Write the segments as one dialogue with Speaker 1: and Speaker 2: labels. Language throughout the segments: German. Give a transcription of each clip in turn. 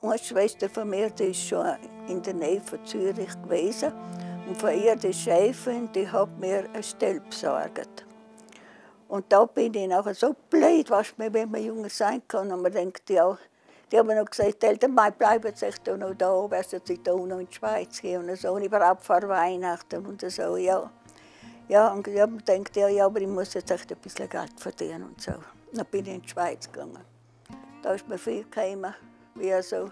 Speaker 1: Eine Schwester von mir, die ist schon in der Nähe von Zürich gewesen. Und von ihr, die Chefin, die hat mir eine Stelle besorgt. Und da bin ich nachher so blöd, was man, wenn man jung sein kann. Und man denkt, ja, die haben noch gesagt, die Eltern bleiben sich da noch da, werden sie da noch in die Schweiz gehen und so. Und überhaupt vor Weihnachten und so, ja. Ja, und ich habe gedacht, ja, aber ich muss jetzt echt ein bisschen Geld verdienen und so. Dann bin ich in die Schweiz gegangen. Da ist mir viel gekommen, wie so.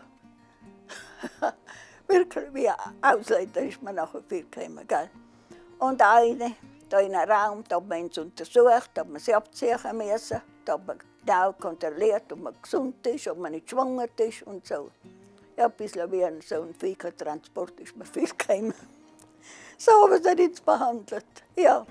Speaker 1: Wirklich, wie Ausländer ist mir nachher viel gekommen, gell? Und eine, da in einem Raum, da hat man uns untersucht, da hat man sie abziehen müssen, da hat man genau kontrolliert, ob man gesund ist, ob man nicht schwanger ist und so. Ja, ein bisschen wie so ein Viechertransport ist mir viel gekommen. So haben sie jetzt behandelt, ja.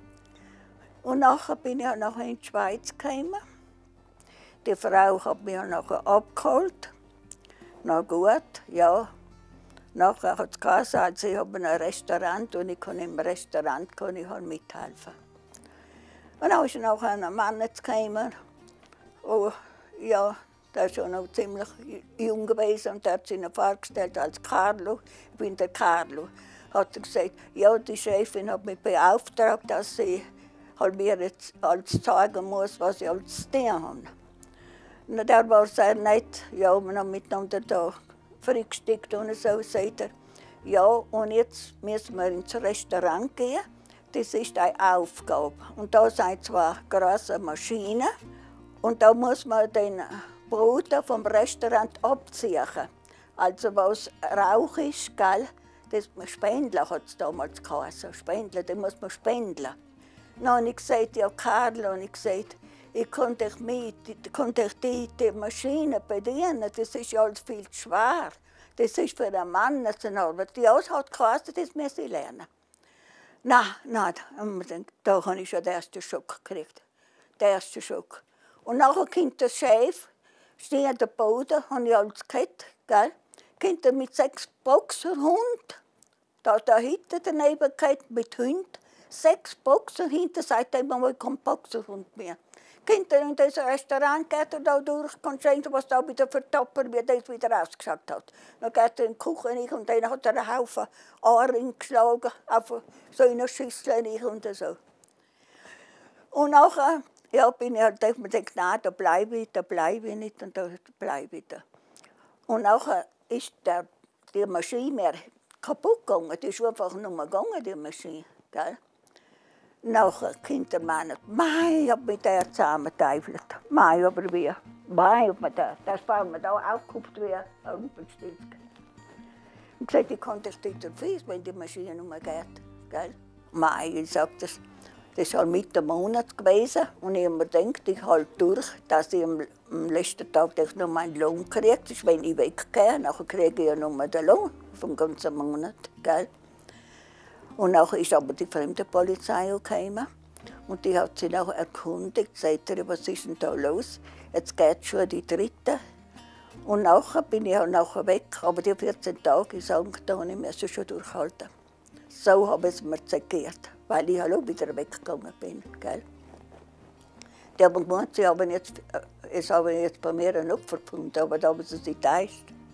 Speaker 1: Und nachher bin ich nachher in die Schweiz gekommen. Die Frau hat mich nachher abgeholt. Na gut, ja. Nachher hat es gesagt, also ich habe ein Restaurant und ich kann im Restaurant mithelfen. Und dann ist nachher ein Mann gekommen. Oh, ja, der ist schon noch ziemlich jung gewesen und der hat sich vorgestellt als Carlo. Ich bin der Carlo. Hat er gesagt, ja, die Chefin hat mich beauftragt, dass sie halt mir jetzt alles zeigen muss, was ich alles zu tun habe. Und der war sehr nett, ja, wir haben miteinander da frühstückt und so, sagt er, ja, und jetzt müssen wir ins Restaurant gehen, das ist eine Aufgabe. Und da sind zwei große Maschinen und da muss man den Bruder vom Restaurant abziehen. Also was Rauch ist, gell? Das Spendler hat es damals geheißen. Spendler, den muss man spendeln. Dann habe ich gesagt, ja Karl, und ich gesagt, ich kann dich die Maschine bedienen, das ist ja alles viel zu schwer. Das ist für einen Mann eine Arbeit. Ja, es hat geheißen, das muss ich lernen. Nein, da habe ich schon den ersten Schock gekriegt. Den ersten Schock. Und nachher kommt der Chef, steht an der Boden, habe ich alles gehört, gell? Kommt er mit 6 Boxerhunden, da hinten daneben geht mit Hunden, 6 Boxer hinten, sagt er immer, ich kein Boxerhund mehr. Kommt er in das Restaurant, geht er da durch und schaut, was da wieder vertoppert, wie das wieder ausgeschaut hat. Dann geht er in die Küche und dann hat er einen Haufen Aring geschlagen, auf so eine Schüssel und so. Und nachher, ja, bin ich halt gedacht, nein, da bleibe ich nicht und da bleibe ich da. Und nachher ist die Maschine kaputt gegangen, die ist einfach nur mal gegangen, die Maschine. Gell? Nachher kommt der Mann, mei, ich habe mit der zusammengeteufelt. Mei, aber wie? Mei, ob man das war mir da aufgekupft wie ein Rumpelstilzchen. Und gesagt, ich kann das nicht fies, wenn die Maschine nicht mehr geht. Gell? Mei, ich sage das. Das war Mitte Monat gewesen und ich habe mir gedacht, ich halte durch, dass ich am letzten Tag noch meinen Lohn kriege. Das ist, wenn ich weggehe, dann kriege ich ja nur den Lohn vom ganzen Monat. Gell? Und nachher ist aber die Fremdenpolizei gekommen und die hat sich nachher erkundigt, sagt er, was ist denn da los? Jetzt geht schon die 3. Und nachher bin ich auch nachher weg, aber die 14 Tage in St. Anni musste ich schon durchhalten. So habe ich es mir zegiert, weil ich auch wieder weggegangen bin. Gell? Die haben gemeint, es haben jetzt bei mir ein Opfer gefunden, aber da haben sie sich getäuscht.